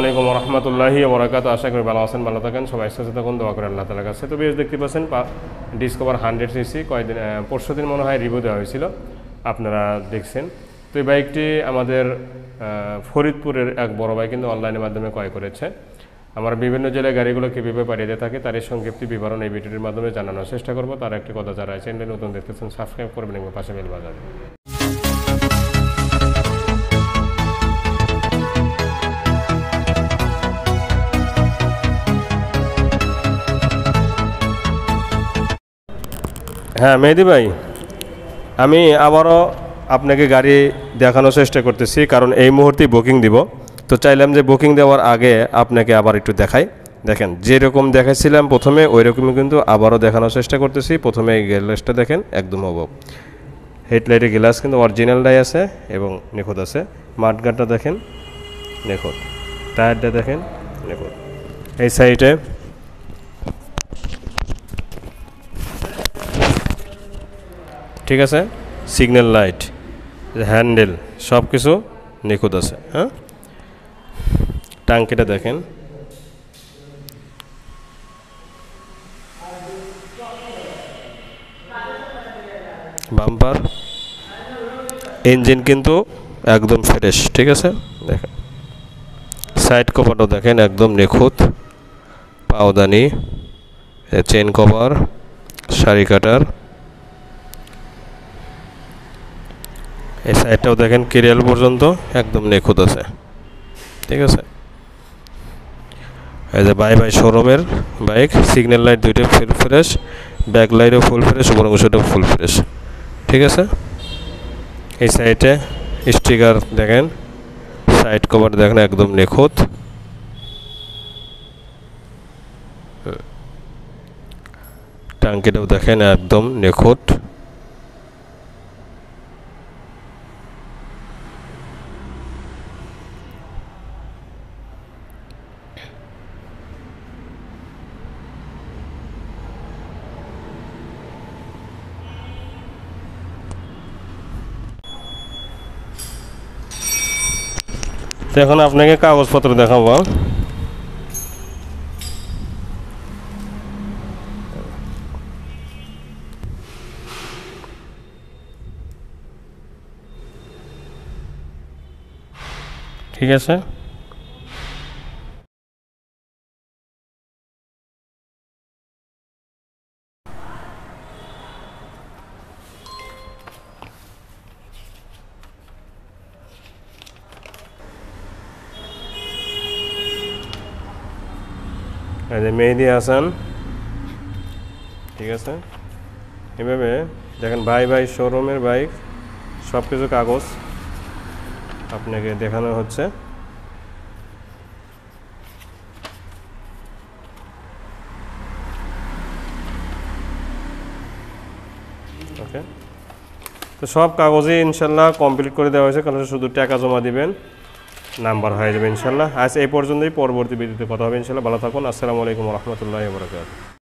আলাইকুম ওয়া রাহমাতুল্লাহি ওয়া বারাকাতুহু। আশা করি ভালো আছেন, ভালো থাকেন, সবাই সুস্থ থাকুন, দোয়া করি আল্লাহ তাআলার কাছে। তো বেশ দেখতে পাচ্ছেন ডিসকভার 100 সিসি কয়েকদিন পরশুদিন মনে হয় রিভিউ দেওয়া হয়েছিল, আপনারা দেখছেন। তো এই বাইকটি আমাদের ফরিদপুরের এক বড় ভাই কিন্তু অনলাইনের মাধ্যমে ক্রয় করেছে। আমরা বিভিন্ন জেলায় গাড়িগুলো কীভাবে পাঠিয়ে দিয়ে থাকি তার এই সংক্ষিপ্ত বিবরণ এই ভিডিওটির মাধ্যমে জানানোর চেষ্টা করবো। তার একটি কথা, যারা চ্যানেলে নতুন দেখতেছেন সাবস্ক্রাইব করবেন এবং পাশে বেল বাজাবেন। হ্যাঁ মেহেদি ভাই, আমি আবারও আপনাকে গাড়ি দেখানোর চেষ্টা করতেছি, কারণ এই মুহূর্তেই বুকিং দিব। তো চাইলাম যে বুকিং দেওয়ার আগে আপনাকে আবার একটু দেখাই। দেখেন, যেরকম দেখাইছিলাম প্রথমে ওই রকমই কিন্তু আবারও দেখানোর চেষ্টা করতেছি। প্রথমে এই গ্লাসটা দেখেন, একদম অবাক। হেডলাইটের গ্লাস কিন্তু অরিজিনালটাই আছে এবং নিখুঁত আছে। মাঠগাটটা দেখেন নিখুঁত, টায়ারটা দেখেন নিখুঁত। এই সাইডে ঠিক আছে, সিগন্যাল লাইট, হ্যান্ডেল সব কিছু নিখুঁত আছে। হ্যাঁ, টাঙ্কিটা দেখেন, বাম্পার, ইঞ্জিন কিন্তু একদম ফ্রেশ। ঠিক আছে, দেখেন সাইড কভারটাও দেখেন একদম নিখুঁত, পাওদানি, চেন কভার, সারি কাটার। এই সাইডটাও দেখেন কেরিয়াল পর্যন্ত একদম নিখুঁত আছে। ঠিক আছে, এই যে বাই বাই শোরুমের বাইক, সিগন্যাল লাইট দুইটাই ফুল ফ্রেশ, ব্যাক লাইটও ফুল ফ্রেশ, উপর অংশটাও ফুল ফ্রেশ। ঠিক আছে, এই সাইডে স্টিকার দেখেন, সাইড কভার দেখেন একদম নিখুঁত। টাঙ্কিটাও দেখেন একদম নিখুঁত। এখন আপনাকে কাগজপত্র দেখাবো। ঠিক আছে, এই যে মেহেদি হাসান। ঠিক আছে, এভাবে দেখেন বাই বাই শোরুমের বাইক, সব কিছু কাগজ আপনাকে দেখানো হচ্ছে। ওকে, তো সব কাগজই ইনশাল্লাহ কমপ্লিট করে দেওয়া হয়েছে, কারণ শুধু টাকা জমা দিবেন, নাম্বার হয়ে যাবে ইনশাল্লাহ। আজ এই পর্যন্তই, পরবর্তী ভিডিওতে কথা হবে ইনশাল্লাহ। ভালো থাকুন, আসসালামু আলাইকুম ওয়া রাহমাতুল্লাহি ওয়া বারাকাতুহু।